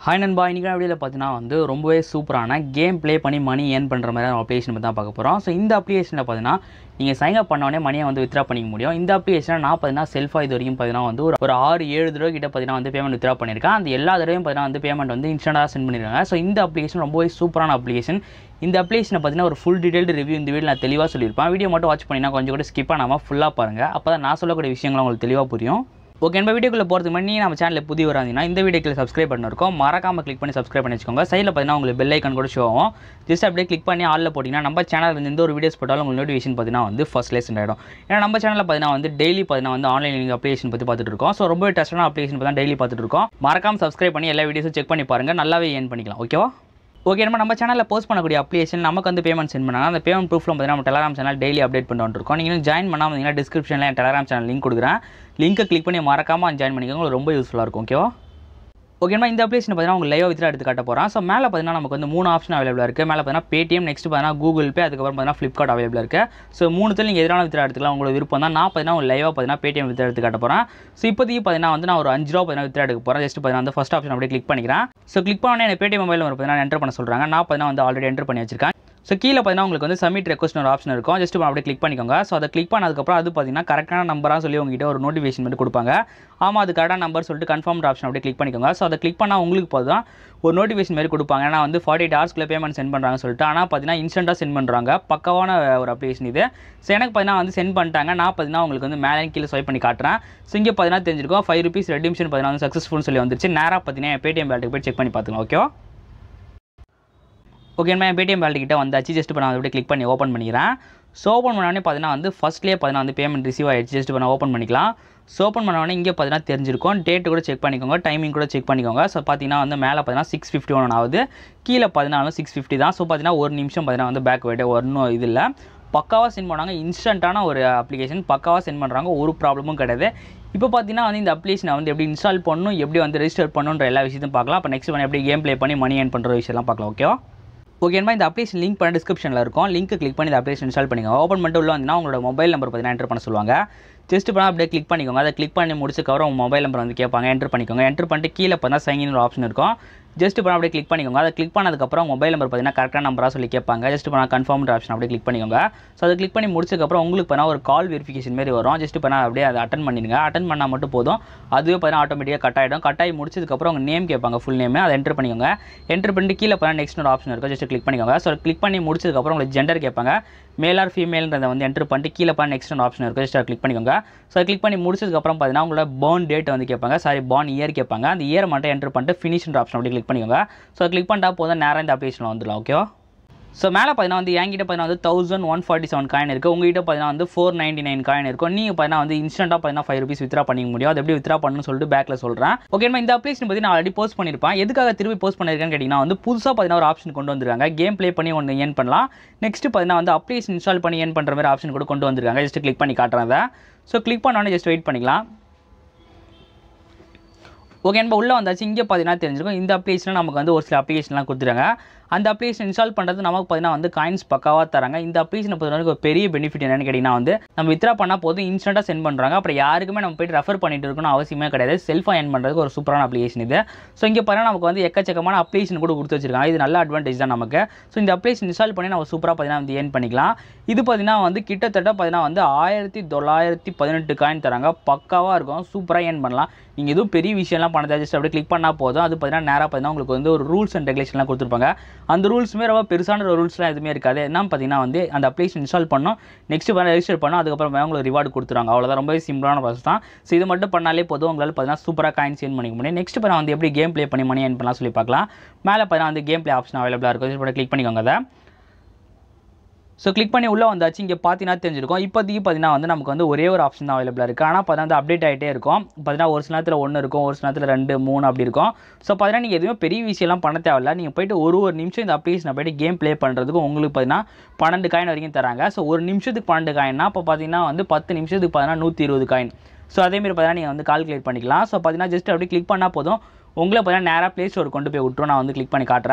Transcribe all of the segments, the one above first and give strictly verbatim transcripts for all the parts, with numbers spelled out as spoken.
Hi நண்பா, இன்றைக்கி வீடியோவில் பார்த்தீங்கன்னா வந்து ரொம்பவே சூப்பரான கேம் ப்ளே பண்ணி மணி ஏர்ன் பண்ணுற மாதிரி அப்ளிகேஷன் பற்றி தான் பார்க்க போகிறோம். ஸோ இந்த அப்ளிகேஷனில் பார்த்தீங்கன்னா நீங்கள் சைன் அப் பண்ணோடனே மணியை வந்து வித்ரா பண்ணிக்க முடியும். இந்த அப்ளிகேஷனை நான் பார்த்தீங்கன்னா செல்ஃபாக இது வரைக்கும் பார்த்தீங்கன்னா வந்து ஒரு ஒரு ஆறு ஏழு தடவை கிட்ட பார்த்தீங்கன்னா வந்து பேமெண்ட் வித்ரா பண்ணியிருக்கேன். அந்த எல்லா தடவையும் பார்த்தீங்கன்னா வந்து பேமெண்ட் வந்து இன்ஸ்டன்ட்டாக சென்ட் பண்ணியிருக்காங்க. ஸோ இந்த அப்ளிகேஷன் ரொம்பவே சூப்பரான அப்ளிகேஷன். இந்த அப்ளிகேஷனை பார்த்தீங்கன்னா ஒரு ஃபுல் டீடைல்டு ரிவ்யூ இந்த வீடியோ நான் தெளிவாக சொல்லியிருப்பேன். வீடியோ மட்டும் வாட்ச் பண்ணினா கொஞ்சம் கூட ஸ்கிப் பண்ணாமல் ஃபுல்லாக பாருங்கள். அப்போ தான் நான் சொல்லக்கூடிய விஷயங்கள் உங்களுக்கு தெளிவாக புரியும். ஓகே, நம்ம வீடியோக்குள்ளே போகிறதுக்கு முன்னாடி நம்ம சேனலில் புதிய வராங்கன்னா இந்த வீடியோக்கு சப்ஸ்கிரைப் பண்ணிருக்கோம், மறக்காமல் கிளிக் பண்ணி சப்ஸ்கிரைப் பண்ணி வச்சுக்கோங்க. சைடில் பார்த்தீங்கன்னா உங்களுக்கு பெல் ஐக்கான் கூட ஷோ ஆகும். ஜஸ்ட் அப்படியே கிளிக் பண்ணி ஆலில் போட்டிங்கன்னா நம்ம சேனலில் எந்த ஒரு வீடியோஸ் போட்டாலும் உங்களுக்கு நோட்டிஃபிகேஷன் பார்த்தீங்கன்னா வந்து ஃபர்ஸ்ட் லேஸ் ஆகிடும். ஏன்னா நம்ம சேனலில் பார்த்தீங்கன்னா வந்து டெய்லி பார்த்தீங்கன்னா வந்து ஆன்லைன் லிங்க் அப்ளிகேஷன் பற்றி பார்த்துட்டு இருக்கோம். ஸோ ரொம்ப டெஸ்டான அப்ளிகேஷன் பார்த்தா டெய்லி பார்த்துட்டு இருக்கோம். மறக்காமல் சப்ஸ்கிரைப் பண்ணி எல்லா வீடியோஸும் செக் பண்ணி பாருங்கள், நல்லாவே ஏர்ன் பண்ணிக்கலாம். ஓகேவா? ஓகே, நம்ம நம்ம சேனலில் போஸ்ட் பண்ணக்கூடிய அப்ளிகேஷன் நமக்கு வந்து பேமெண்ட் சென்ட் பண்ணாங்க. அந்த பேமெண்ட் ப்ரூஃபில் பார்த்தீங்கன்னா நம்ம டெலகிராம் சேனல் டெய்லி அப்டேட் பண்ணிட்டு இருக்கோம். நீங்கள் ஜாயின் பண்ணாமல் வந்தீங்கன்னா டிஸ்கிரிப்ஷனில் என் டெலகிராம் சேனல் லிங்க் கொடுக்குறேன். லிங்கை கிளிக் பண்ணி மறக்காமல் ஜாயின் பண்ணிக்கோங்க, உங்களுக்கு ரொம்ப யூஸ்ஃபுல்லாக இருக்கும். ஓகேவா? ஓகே, நம்ம இந்த அப்ளிகேஷன் பார்த்தீங்கன்னா உங்களுக்கு லைவ் வித்ரா எடுத்து காட்ட போகிறோம். ஸோ மேலே பார்த்தீங்கன்னா நமக்கு வந்து மூணு ஆப்ஷன் அவைலபிளாக இருக்குது. மேலே பார்த்தீங்கன்னா பேடிஎம், நெக்ஸ்ட் பார்த்தீங்கன்னா கூகுள் பே, அதுக்கப்புறம் பார்த்தீங்கன்னா ஃப்ளிப்கார்ட் அவைலபிளாக இருக்குது. ஸோ மூணுத்தில் நீங்கள் எதிரான வித்ரா எடுத்துக்கலாம், உங்களுக்கு விருப்பம் தான். நான் பார்த்தீங்கன்னா ஒரு லைவாக பார்த்தீங்கன்னா பேடிஎம் வித்ரா எடுத்து காட்ட போகிறேன். ஸோ இப்போதைக்கு பார்த்தீங்கன்னா வந்து நான் ஒரு அஞ்சு ரூபா பார்த்தீங்கன்னா வித்ரா எடுக்க போகிறேன். ஜஸ்ட் பார்த்தீங்கன்னா வந்து ஃபஸ்ட் ஆப்ஷன் அப்படியே கிளிக் பண்ணிக்கிறேன். ஸோ கிளிக் பண்ணோன்னே எனக்கு பேடிஎம் மொபைல் நம்பர் பார்த்தீங்கன்னா என்டர் பண்ண சொல்கிறாங்க. நான் பார்த்தீங்கன்னா வந்து ஆல்ரெடி என்டர் பண்ணி வச்சிருக்கேன். ஸோ கீழே பார்த்தீங்கன்னா உங்களுக்கு வந்து சப்மிட் ரெக்வஸ்ட் ஒரு ஆப்ஷன் இருக்கும். ஜஸ்ட் அப்படியே கிளிக் பண்ணிக்கோங்க. ஸோ அதை கிளிக் பண்ணதுக்கப்புறம் அது பார்த்தீங்கன்னா கரெக்டான நம்பராக சொல்லி உங்ககிட்ட ஒரு நோட்டிஃபிகேஷன் மட்டும் கொடுப்பாங்க. ஆமாம், அது கரெக்டான நம்பர் சொல்லிட்டு கன்ஃபார்ம் ஆப்ஷன் அப்படியே கிளிக் பண்ணிக்கோங்க. ஸோ அதை கிளிக் பண்ணால் உங்களுக்கு போதும் ஒரு நோட்டிஃபிகேஷன் மாதிரி கொடுப்பாங்க. ஏன்னா வந்து ஃபார்ட்டி எயிட் ஹவர்ஸ்க்குள்ளே பேமெண்ட் சென்ட் பண்ணுறாங்கன்னு சொல்லிட்டு. ஆனால் பார்த்தீங்கன்னா இன்ஸ்டன்ட்டாக சென்ட் பண்ணுறாங்க. பக்கவான ஒரு அப்ளிகேஷன் இது. ஸோ எனக்கு பார்த்தீங்கன்னா வந்து சென்ட் பண்ணிட்டாங்க. நான் பார்த்தீங்கன்னா உங்களுக்கு வந்து மேலே கீழே ஸ்வைப் பண்ணி காட்டுறேன். ஸோ இங்கே பார்த்தீங்கன்னா தெரிஞ்சிருக்கும் ஃபைவ் ருபீஸ் ரெடிம்ஷன் பார்த்தீங்கன்னா வந்து சக்ஸஸ்ஃபுல்னு சொல்லி வந்துருச்சு. நேராக பார்த்தீங்கன்னா பேடிஎம் வேலட்டுக்கு போய் செக் பண்ணி பார்த்துக்கலாம். ஓகேவா? ஓகே, நான் பேடிஎம் வேலட் கிட்ட வந்தாச்சு. ஜஸ்ட் இப்போ நான் அப்படியே கிளிக் பண்ணி ஓப்பன் பண்ணிக்கிறேன். ஸோ ஓப்பன் பண்ணோடனே பார்த்தீங்கன்னா வந்து ஃபஸ்ட்லேயே பார்த்தீங்கன்னா வந்து பேமெண்ட் ரிசீவ் ஆகிடுச்சு. ஜஸ்ட் இப்போ நான் ஓப்பன் பண்ணிக்கலாம். ஸோ ஓப்பன் பண்ணோடனே இங்கே பார்த்தீங்கன்னா தெரிஞ்சிருக்கும். டேட்டு கூட செக் பண்ணிக்கோங்க, டைமிங் கூட செக் பண்ணிக்கோங்க. ஸோ பார்த்தீங்கன்னா வந்து மேலே பார்த்தீங்கன்னா சிக்ஸ் ஃபிஃப்டி ஒன் ஆகுது, கீழே பார்த்தீங்கன்னா சிக்ஸ் ஃபிஃப்டி தான். ஸோ பார்த்தீங்கன்னா ஒரு நிமிஷம் பார்த்தீங்கன்னா வந்து பேக் வைட்டு ஒன்றும் இது இல்லை, பக்காவாக சென்ட் பண்ணாங்க. இன்ஸ்டண்ட்டான ஒரு அப்ளிகேஷன், பக்காவாக சென்ட் பண்ணுறாங்க, ஒரு ப்ராப்ளமும் கிடையாது. இப்போ பார்த்தீங்கன்னா வந்து இந்த அப்ளிகேஷனை வந்து எப்படி இன்ஸ்டால் பண்ணணும், எப்படி வந்து ரெஜிஸ்டர் பண்ணணுன்ற எல்லா விஷயத்தையும் பார்க்கலாம். அப்போ நெக்ஸ்ட் பண்ணி எப்படி கேம் ப்ளே பண்ணி மணி ஏர்ன் பண்ணுற விஷயம்லாம் பார்க்கலாம். ஓகேவா? ஓகேமா, இந்த அப்ளிகேஷன் லிங்க் பண்ண டிஸ்கிரிப்ஷனில் இருக்கும். லிங்க் கிளிக் பண்ணி இந்த அப்ளிகேஷன் இன்ஸ்டால் பண்ணிக்கோங்க. ஓப்பன் பண்ணிட்டு உள்ள வந்தீங்கன்னா உங்களோட மொபைல் நம்பர் பார்த்தீங்கன்னா என்டர் பண்ண சொல்லுவாங்க. ஜஸ்ட் பண்ணால் அப்படியே கிளிக் பண்ணிக்கோங்க. அதை கிளிக் பண்ணி முடிச்சக்கப்புறம் உங்கள் மொபைல் நம்பர் வந்து கேட்பாங்க, என்டர் பண்ணிக்கோங்க. என்டர் பண்ணிட்டு கீழே பார்த்தா சைன் இன் ஒரு ஆப்ஷன் இருக்கும். ஜஸ்ட் பண்ணால் அப்படியே கிளிக் பண்ணிக்கோங்க. அதை கிளிக் பண்ணதுக்கப்புறம் மொபைல் நம்பர் பார்த்தீங்கன்னா கரெக்டான நம்பராக சொல்லி கேட்பாங்க. ஜஸ்ட் பண்ணால் கன்ஃபார்ம் ஆப்ஷன் அப்படியே கிளிக் பண்ணிக்கோங்க. ஸோ அதை கிளிக் பண்ணி முடிச்சதுக்கப்புறம் உங்களுக்கு பண்ணால் ஒரு கால் வெரிஃபிகேஷன் மாதிரி வரும். ஜஸ்ட் பண்ணால் அப்படியே அதை அட்டன் பண்ணிடுங்க. அட்டன் பண்ணால் மட்டும் போதும், அதுவே பார்த்தீங்கன்னா ஆட்டோமேட்டிக்காக கட் ஆகிடும். கட் ஆகி முடிச்சதுக்கப்புறம் உங்கள் நேம் கேட்பாங்க, ஃபுல் நேம், அதை என்டர் பண்ணிக்கோங்க. என்டர் பண்ணிட்டு கீழே பண்ணால் நெக்ஸ்ட் ஒரு ஆப்ஷன் இருக்கும். ஜஸ்ட் கிளிக் பண்ணிக்கோங்க. ஸோ கிளிக் பண்ணி முடிச்சதுக்கப்புறம் உங்களுக்கு ஜெண்டர் கேட்பாங்க, மேல் ஆர் ஃபீமேல்ன்றதை வந்து என்டர் பண்ணிட்டு கீழே பண்ண நெக்ஸ்ட் ஒரு ஆப்ஷன் இருக்கும். ஜஸ்ட் கிளிக் பண்ணிக்கோங்க. ஸோ கிளிக் பண்ணி முடிச்சதுக்கப்புறம் பார்த்தீங்கன்னா உங்களோட பார்ன் டேட் வந்து கேட்பாங்க, சாரி பார்ன் இயர் கேட்பாங்க. அந்த இயர் மட்டும் என்டர் பண்ணிட்டு ஃபினிஷ்ன்ற ஆப்ஷன் அப்படி கிளிக் பண்ணிக்கோங்க. ஸோ கிளிக் பண்ணிட்டா போதும், நேராக இந்த அப்ளிகேஷனில் வந்துடலாம். ஓகேவா? ஸோ மேலே பார்த்தீங்கன்னா வந்து என்கிட்ட பார்த்தீங்கன்னா வந்து thousand one forty seven coin இருக்குது. உங்கள்கிட்ட பார்த்தீங்கன்னா வந்து ஃபோர் நைன்ட்டி நைன் காயின் இருக்கும். நீங்கள் பார்த்தீங்கன்னா வந்து இன்ஸ்டன்ட்டாக பார்த்தீங்கன்னா ஃபைவ் ருபீஸ் வித்ரா பண்ணிக்க முடியும். அது எப்படி வித்ரா பண்ணணும்னு சொல்லிட்டு பேக்கில் சொல்கிறேன். ஓகே, நம்ம இந்த அப்ளிகேஷன் பற்றி நான் ஆல்ரெடி போஸ்ட் பண்ணியிருப்பேன். எதுக்காக திரும்பி போஸ்ட் பண்ணியிருக்கேன்னு கேட்டிங்கன்னா வந்து புதுசாக பார்த்தீங்கன்னா ஒரு ஆப்ஷன் கொண்டு வந்திருக்காங்க. கேம் ப்ளே பண்ணி ஒன்று ஏர்ன் பண்ணலாம். நெக்ஸ்ட் பார்த்தீங்கன்னா வந்து அப்ளிகேஷன் இன்ஸ்டால் பண்ணி ஏர்ன் பண்ணுற மாதிரி ஆப்ஷன் கூட கொண்டு வந்திருக்காங்க. ஜஸ்ட் கிளிக் பண்ணி காட்டுறேன். ஸோ கிளிக் பண்ணோன்னே ஜஸ்ட் வெயிட் பண்ணிக்கலாம். ஓகே, நம்ம உள்ளே வந்தாச்சு. இங்கே பார்த்தீங்கன்னா தெரிஞ்சிருக்கும் இந்த அப்ளிகேஷனில் நமக்கு வந்து ஒரு சில அப்ளிகேஷன்லாம் கொடுத்துருக்காங்க. அந்த அப்ளிகேஷன் இன்ஸ்டால் பண்ணுறது நமக்கு பார்த்தீங்கன்னா வந்து காயின்ஸ் பக்காவாக தராங்க. இந்த அப்ளிகேஷனை பொறுத்தவரைக்கும் ஒரு பெரிய பெனிஃபிட் என்னென்னு கேட்டிங்கன்னா வந்து நம்ம வித்ரா பண்ணால் போதும் இன்ஸ்டன்ட்டாக சென்ட் பண்ணுறாங்க. அப்புறம் யாருக்குமே நம்ம போய்ட்டு ரெஃபர் பண்ணிட்டு இருக்கணும் அவசியமே கிடையாது. செல்ஃபாக ஏர்ன் பண்ணுறதுக்கு ஒரு சூப்பரான அப்ளிகேஷன் இது. ஸோ இங்கே பார்த்தீங்கன்னா நமக்கு வந்து எக்கச்சக்கமான அப்ளிகேஷன் கூட கொடுத்து வச்சிருக்காங்க. இது நல்ல அட்வான்டேஜ் தான் நமக்கு. ஸோ இந்த அப்ளிகேஷன் இன்ஸ்டால் பண்ணி நம்ம சூப்பராக பார்த்தீங்கன்னா வந்து ஏர்ன் பண்ணிக்கலாம். இது பார்த்தீங்கன்னா வந்து கிட்டத்தட்ட பார்த்தீங்கன்னா வந்து ஆயிரத்தி தொள்ளாயிரத்தி பதினெட்டு காயின் தராங்க. பக்காவாக இருக்கும், சூப்பராக ஏர்ன் பண்ணலாம். நீங்கள் எதுவும் பெரிய விஷயம்லாம் பண்ண ஜஸ்ட் அப்படியே கிளிக் பண்ணால் போதும். அது பார்த்தீங்கன்னா நேராக பார்த்தீங்கன்னா உங்களுக்கு வந்து ஒரு ரூல்ஸ் அண்ட் ரெகுலேஷன்லாம் கொடுத்துருப்பாங்க. அந்த ரூல்ஸுமே ரொம்ப பெருசான ஒரு ரூல்ஸ்லாம் எதுவுமே இருக்காது. என்ன பார்த்தீங்கன்னா வந்து அந்த அப்ளிகேஷன் இன்ஸ்டால் பண்ணோம், நெக்ஸ்ட் பண்ண ரெஜிஸ்டர் பண்ணோம், அதுக்கப்புறம் உங்களுக்கு ரிவார்டு கொடுத்துருவாங்க. அவ்வளோதான், ரொம்பவே சிம்பிளான ப்ராசஸ் தான். ஸோ இது மட்டும் பண்ணாலே போதும், உங்களால் பார்த்தீங்கன்னா சூப்பராக காயின்ஸ் ஏர்ன் பண்ணிக்க முடியும். நெக்ஸ்ட் பண்ண வந்து எப்படி கேம் ப்ளே பண்ணி மணி ஏர்ன் பண்ணலாம் சொல்லி பார்க்கலாம். மேலே பார்த்தீங்கன்னா வந்து கேம் ப்ளே ஆப்ஷன் அவைலபிளாக இருக்கும். இப்போ கிளிக் பண்ணிக்கோங்க அதை. ஸோ கிளிக் பண்ணி உள்ளே வந்தாச்சு. இங்கே பார்த்தீங்கன்னா தெரிஞ்சிருக்கும். இப்போதைக்கு பார்த்தீங்கன்னா வந்து நமக்கு வந்து ஒரே ஒரு ஆப்ஷன் தான் அவைலபிளாக இருக்குது. ஆனால் பார்த்தீங்கன்னா வந்து அப்டேட் ஆகிட்டே இருக்கும். பார்த்தீங்கன்னா ஒரு சில நேரத்தில் ஒன்று இருக்கும், ஒரு சில நேரத்தில் ரெண்டு மூணு அப்படி இருக்கும். ஸோ பார்த்தீங்கன்னா நீங்கள் எதுவுமே பெரிய விஷயம்லாம் பண்ண தேவையில்ல. நீங்கள் போய்ட்டு ஒரு ஒரு நிமிஷம் இந்த அப்ளிகேஷனை போய்ட்டு கேம் ப்ளே பண்ணுறதுக்கு உங்களுக்கு பார்த்தீங்கன்னா பன்னெண்டு காயின் வரைக்கும் தராங்க. ஸோ ஒரு நிமிஷத்துக்கு பன்னெண்டு காயின்னா இப்போ பார்த்தீங்கன்னா வந்து பத்து நிமிஷத்துக்கு பார்த்தீங்கன்னா நூற்றி இருபது காயின். ஸோ அதேமாதிரி பார்த்தீங்கன்னா நீங்கள் வந்து கால்குலேட் பண்ணிக்கலாம். ஸோ பார்த்தீங்கன்னா ஜஸ்ட் அப்படி கிளிக் பண்ணால் போதும், உங்களை பார்த்தீங்கன்னா நேராக ப்ளே ஸ்டோர் கொண்டு போய் விட்டுரும். நான் வந்து கிளிக் பண்ணி காட்டுறேன்.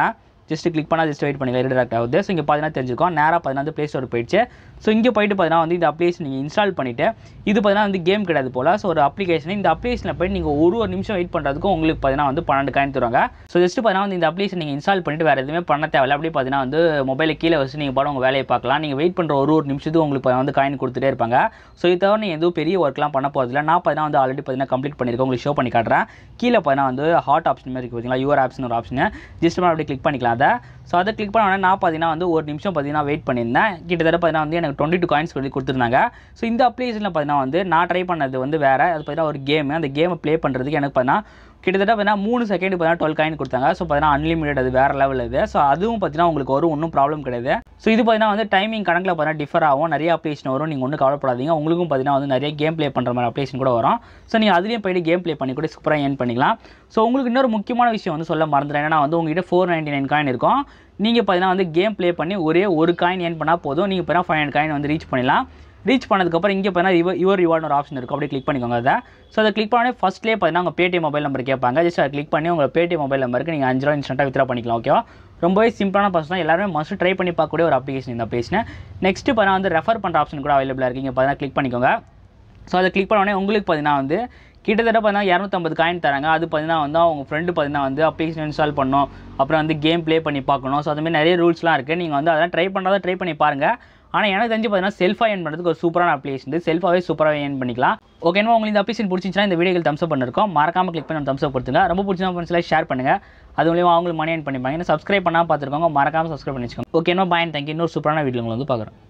ஜஸ்ட் கிளிக் பண்ணால் ஜஸ்ட் வெயிட் பண்ணிக்கலாம் ரீடெக்ட் ஆகுது. ஸோ இங்கே பார்த்தீங்கன்னா தெரிஞ்சிருக்கும் நேராக பார்த்தீங்கன்னா வந்து ப்ளே ஸ்டோர் போயிடுச்சு. ஸோ இங்கே போயிட்டு பார்த்தீங்கன்னா வந்து இந்த அப்ளிகேஷன் நீங்கள் இன்ஸ்டால் பண்ணிவிட்டு இது பார்த்தீங்கன்னா வந்து கேம் கிடையாது போல். ஸோ ஒரு அப்ளிகேஷன் இந்த அப்ளிகேஷனில் போய்ட்டு நீங்கள் ஒரு ஒரு நிமிஷம் வெயிட் பண்ணுறதுக்கும் உங்களுக்கு பார்த்தீங்கன்னா வந்து பன்னெண்டு காயின் தருவாங்க. ஸோ ஜஸ்ட் பார்த்தீங்கன்னா வந்து இந்த அப்ளிகேஷன் நீங்கள் இன்ஸ்டால் பண்ணிட்டு வேறு எதுவுமே பண்ண தேவையில்லை. அப்படி பார்த்தீங்கன்னா வந்து மொபைலில் கீழே வச்சு நீங்கள் பாடம் உங்கள் வேலையை பார்க்கலாம். நீங்கள் வெயிட் பண்ணுற ஒரு ஒரு நிமிஷத்துக்கு உங்களுக்கு வந்து காயின் கொடுத்துட்டே இருப்பாங்க. ஸோ இது தவிர நீங்கள் எதுவும் பெரிய ஒர்க்லாம் பண்ண போகிறதில்ல. நான் பார்த்தீங்கன்னா வந்து ஆல்ரெடி பார்த்தீங்கன்னா கம்ப்ளீட் பண்ணியிருக்கேன். உங்களுக்கு ஷோ பண்ணி காட்டுறேன். கீழே பார்த்தீங்கன்னா வந்து ஹாட் ஆப்ஷன் மாதிரி இருக்குது பார்த்தீங்களா, யுவர் ஆப்ஸ்னு ஒரு ஆப்ஷன். ஜஸ்ட் அப்படி கிளிக் பண்ணிக்கலாம் அதை. ஸோ அதை கிளிக் பண்ண உடனே நான் பார்த்தீங்கன்னா வந்து ஒரு நிமிஷம் பார்த்தீங்கன்னா வெயிட் பண்ணியிருந்தேன். கிட்டத்தட்ட பார்த்தீங்கன்னா வந்து எனக்கு டுவெண்ட்டி டூ காயின்ஸ் சொல்லி கொடுத்துருந்தாங்க. ஸோ இந்த அப்ளிகேஷனில் பார்த்தீங்கன்னா வந்து நான் ட்ரை பண்ணது வந்து வேறு. அது பார்த்தீங்கன்னா ஒரு கேமு. அந்த கேமை ப்ளே பண்ணுறதுக்கு எனக்கு பார்த்தீங்கன்னா கிட்டத்தட்ட பார்த்தீங்கன்னா மூணு செகண்ட் பார்த்தீங்கன்னா டுவெல் காயின் கொடுத்தாங்க. ஸோ பார்த்தீங்கன்னா அன்லிமிட்டட், அது வேறு லெவல் இது. ஸோ அதுவும் பார்த்தீங்கன்னா உங்களுக்கு வரும், ஒன்றும் ப்ராப்ளம் கிடையாது. ஸோ இது பார்த்தீங்கன்னா வந்து டைமிங் கணக்கில் பார்த்தீங்கன்னா டிஃபர் ஆகும். நிறைய அப்ளிகேஷன் வரும், நீங்கள் ஒன்றும் கவலைப்படாதீங்க. உங்களுக்கும் பார்த்தீங்கன்னா வந்து நிறைய கேம் ப்ளே பண்ணுற மாதிரி அப்ளிகேஷன் கூட வரும். ஸோ நீங்கள் அதுலேயும் போய்ட்டு கேம் ப்ளே பண்ணி கூட சூப்பராக ஏர்ன் பண்ணிக்கலாம். ஸோ உங்களுக்கு இன்னொரு முக்கியமான விஷயம் வந்து சொல்ல மறந்துடுறேன். ஏன்னா வந்து உங்கள்கிட்ட ஃபோர் நைன்ட்டி நைன் காயின் இருக்கும். நீங்கள் பார்த்தீங்கன்னா வந்து கேம் ப்ளே பண்ணி ஒரே ஒரு காயின் ஏர்ன் பண்ணால் போதும். நீங்கள் பார்த்தீங்கன்னா ஃபைவ் ஹண்ட்ரட் காயின் வந்து ரீச் பண்ணலாம். ரீச் பண்ணதுக்கப்புறம் இங்கே பார்த்தீங்கன்னா இவர் யுவர் ரிவார்டு ஒரு ஆப்ஷன் இருக்கும். அப்படியே கிளிக் பண்ணிக்கோங்க அதை. ஸோ அதை கிளிக் பண்ணி ஃபஸ்ட்லேயே பார்த்தீங்கன்னா உங்கள் பேடிஎம் மொபைல் நம்பர் கேட்பாங்க. ஜஸ்ட் அதை கிளிக் பண்ணி உங்கள் பேடிஎம் மொபைல் நம்பருக்கு நீங்கள் அஞ்சு ரூபா இன்ஸ்டன்ட்டாக வித்ரா பண்ணிக்கலாம். ஓகேவா? ரொம்பவே சிம்பிளான ப்ராசஸ் தான். எல்லாருமே மஸ்ட் ட்ரை பண்ணி பார்க்கக்கூடிய ஒரு அப்ளிகேஷன் இந்த அப்ளிகேஷன். நெக்ஸ்ட்டு பார்த்தீங்கன்னா வந்து ரெஃபர் பண்ணுற ஆப்ஷன் கூட அவைலபிளாக இருக்குது. இங்கே பார்த்தீங்கன்னா கிளிக் பண்ணிக்கோங்க. ஸோ அதை கிளிக் பண்ண உடனே உங்களுக்கு பார்த்தீங்கன்னா வந்து கிட்டத்தட்ட பார்த்தீங்கன்னா இரநூத்தம்பது காயின் தராங்க. அது பார்த்தீங்கன்னா வந்து அவங்க ஃப்ரெண்டு பார்த்தீங்கன்னா வந்து அப்ளிகேஷன் இன்ஸ்டால் பண்ணணும், அப்புறம் வந்து கேம் ப்ளே பண்ணி பார்க்கணும். ஸோ அதுமாதிரி நிறைய ரூல்ஸ்லாம் இருக்குது. நீங்கள் வந்து அதெல்லாம் ட்ரை பண்ணுறதா ட்ரை பண்ணி பாருங்கள். ஆனால் எனக்கு தெரிஞ்சு பார்த்தீங்கன்னா செல்ஃபாக ஏர்ன் பண்ணுறதுக்கு ஒரு சூப்பரான அப்ளிகேஷன். செல்ஃபாகவே சூப்பராக ஏர்ன் பண்ணிக்கலாம். ஓகேவா? உங்களுக்கு இந்த அப்ளிகேஷன் பிடிச்சிச்சுன்னா இந்த வீடியோக்கு தம்ஸ் அப் பண்ணிருக்கோம். மறக்காம கிளிக் பண்ணி தம்ஸ் அப் கொடுத்துங்க. ரொம்ப பிடிச்சா ஃப்ரெண்ட்ஸ்லாம் ஷேர் பண்ணுங்கள். அது மூலியமாக அவங்களுக்கு மணி ஏர்ன் பண்ணிப்பாங்க. இன்னும் சப்ஸ்கிரைப் பண்ணால் பார்த்துருக்கோங்க. மறக்காம சப்ஸ்கிரைப் பண்ணி வச்சுக்கோங்க. ஓகேவா? Bye, thank you. இன்னொரு சூப்பரான வீடியோ உங்களை வந்து பார்க்குறேன்.